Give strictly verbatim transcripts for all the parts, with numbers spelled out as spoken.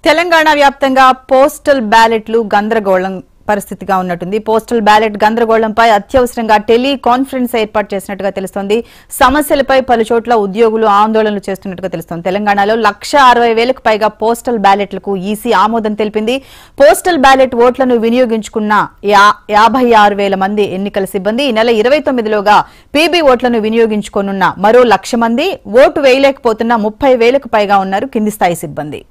తెలంగాణ వ్యాప్తంగా పోస్టల్ బ్యాలెట్లు గందరగోళం పరిస్థితిగా ఉన్నట్టుంది. పోస్టల్ బ్యాలెట్ గందరగోళంపై అత్యవసరంగా టెలి కాన్ఫరెన్స్ ఏర్పాటు చేసినట్టుగా తెలుస్తోంది. సమస్యలపై పలు చోట్ల ఉద్యోగులు ఆందోళనలు చేస్తున్నట్టుగా తెలుస్తోంది. తెలంగాణలో లక్ష అరవై వేలకు పైగా పోస్టల్ బ్యాలెట్లకు ఈసీ ఆమోదం తెలిపింది. పోస్టల్ బ్యాలెట్ ఓట్లను వినియోగించుకున్న యాభై ఆరు వేల మంది ఎన్నికల సిబ్బంది ఈ నెల ఇరవై తొమ్మిదిలోగా పీబీ ఓట్లను వినియోగించుకోనున్న మరో లక్ష మంది, ఓటు వేయలేకపోతున్న ముప్పై వేలకు పైగా ఉన్నారు కింది స్థాయి సిబ్బంది.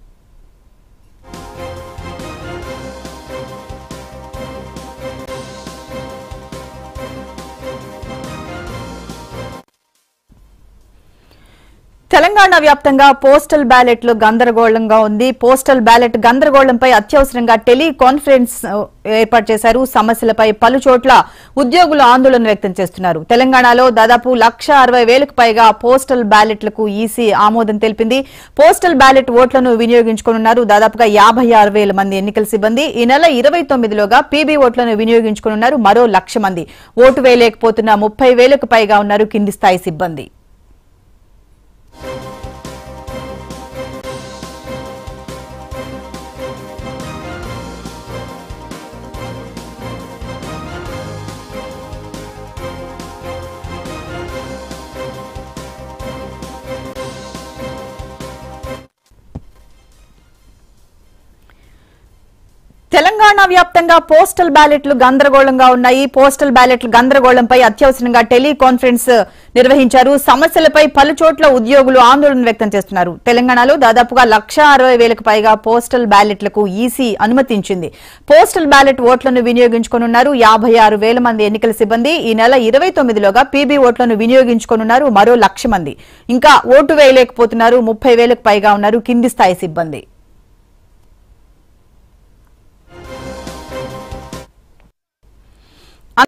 తెలంగాణ వ్యాప్తంగా పోస్టల్ బ్యాలెట్లు గందరగోళంగా ఉంది. పోస్టల్ బ్యాలెట్ గందరగోళంపై అత్యవసరంగా టెలి కాన్ఫరెన్స్ ఏర్పాటు చేశారు. సమస్యలపై పలు చోట్ల ఉద్యోగులు ఆందోళన వ్యక్తం చేస్తున్నారు. తెలంగాణలో దాదాపు లక్ష అరవై వేలకు పైగా పోస్టల్ బ్యాలెట్లకు ఈసీ ఆమోదం తెలిపింది. పోస్టల్ బ్యాలెట్ ఓట్లను వినియోగించుకోనున్నారు దాదాపుగా యాభై ఆరు వేల మంది ఎన్నికల సిబ్బంది. ఈ నెల ఇరవై తొమ్మిదిలోగా పీబీ ఓట్లను వినియోగించుకోనున్నారు మరో లక్ష మంది. ఓటు వేయలేకపోతున్న ముప్పై వేలకు పైగా ఉన్నారు కింది స్థాయి సిబ్బంది. తెలంగాణ వ్యాప్తంగా పోస్టల్ బ్యాలెట్లు గందరగోళంగా ఉన్నాయి. పోస్టల్ బ్యాలెట్లు గందరగోళంపై అత్యవసరంగా టెలి కాన్ఫరెన్స్ నిర్వహించారు. సమస్యలపై పలు చోట్ల ఉద్యోగులు ఆందోళన వ్యక్తం చేస్తున్నారు. తెలంగాణలో దాదాపుగా లక్ష అరవై వేలకు పైగా పోస్టల్ బ్యాలెట్లకు ఈసీ అనుమతించింది. పోస్టల్ బ్యాలెట్ ఓట్లను వినియోగించుకోనున్నారు యాభై ఆరు వేల మంది ఎన్నికల సిబ్బంది. ఈ నెల ఇరవై తొమ్మిదిలోగా పీబీ ఓట్లను వినియోగించుకోనున్నారు మరో లక్ష మంది. ఇంకా ఓటు వేయలేకపోతున్నారు ముప్పై వేలకు పైగా ఉన్నారు కింది స్థాయి సిబ్బంది.